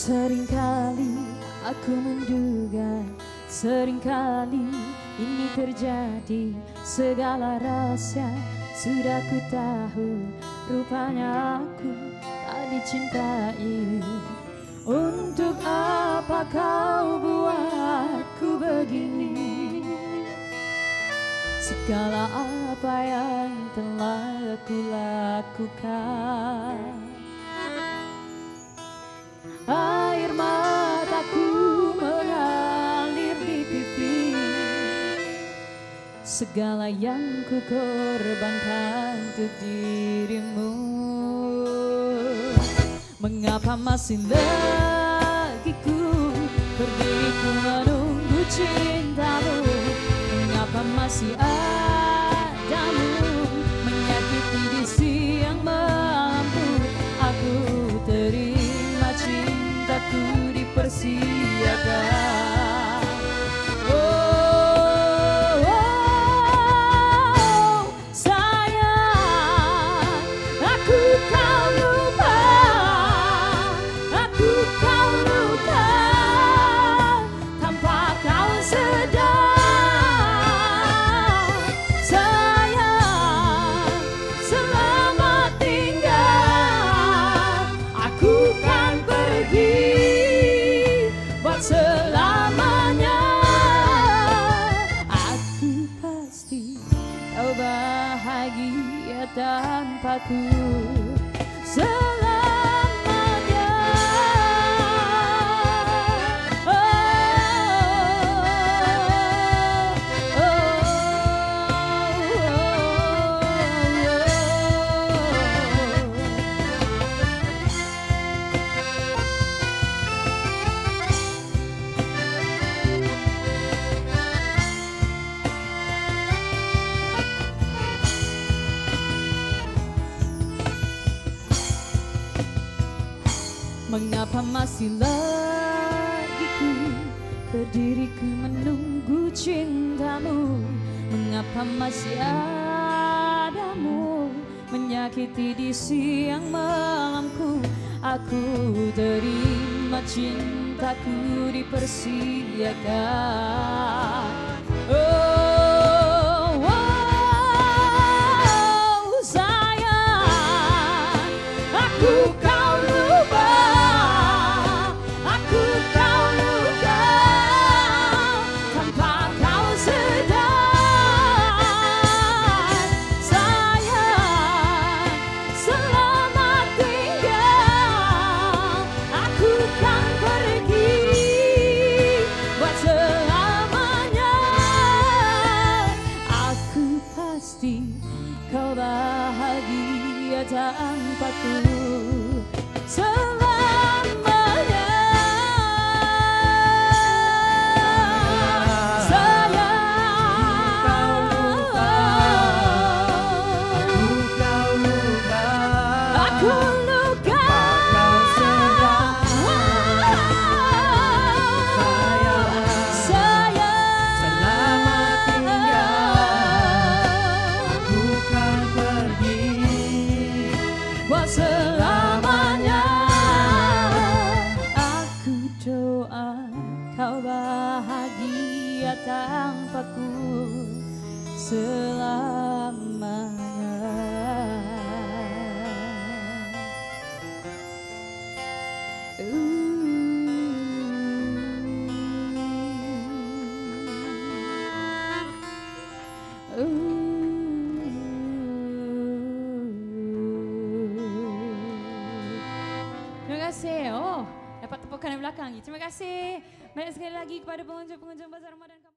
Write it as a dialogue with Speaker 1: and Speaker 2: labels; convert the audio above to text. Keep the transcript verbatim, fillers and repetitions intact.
Speaker 1: Seringkali aku menduga, seringkali ini terjadi. Segala rahasia sudah ku tahu, rupanya aku tak dicintai. Untuk apa kau buatku begini? Segala apa yang telah aku lakukan, air mataku mengalir di pipi. Segala yang ku korbankan untuk dirimu, mengapa masih lagi ku berdiri ku menunggu cintamu? Mengapa masih adamu menyakiti di siang malamku? Aku terima cintaku dipersiapkan. Oh, oh, sayang, aku kau lupa, aku kau luka tanpa kau sedar. Sayang, selamat tinggal, aku kan pergi buat selamanya. Aku pasti kau bahagia tanpaku selamanya. Oh, oh, oh, mengapa masih lagi ku berdiri ku menunggu cintamu? Mengapa masih adamu menyakiti di siang malamku? Aku terima cintaku dipersiapkan. Oh, oh, sayang, aku kau lupa, aku kau luka tanpa kau sedar. Sayang, selamat tinggal, aku kan pergi buat selamanya. Aku pasti kau bahagia tanpaku selamanya. Sayang,
Speaker 2: Aku kau lupa,
Speaker 1: aku luka.
Speaker 2: kau sedar.
Speaker 1: Sayang,
Speaker 2: Selamat tinggal, aku kan pergi
Speaker 1: buat selamanya. Aku doa kau bahagia tanpaku selamanya. Ooh. Terima kasih. Oh, dapat tepukan di belakang. Terima kasih banyak sekali lagi kepada pengunjung-pengunjung Bazar Ramadan.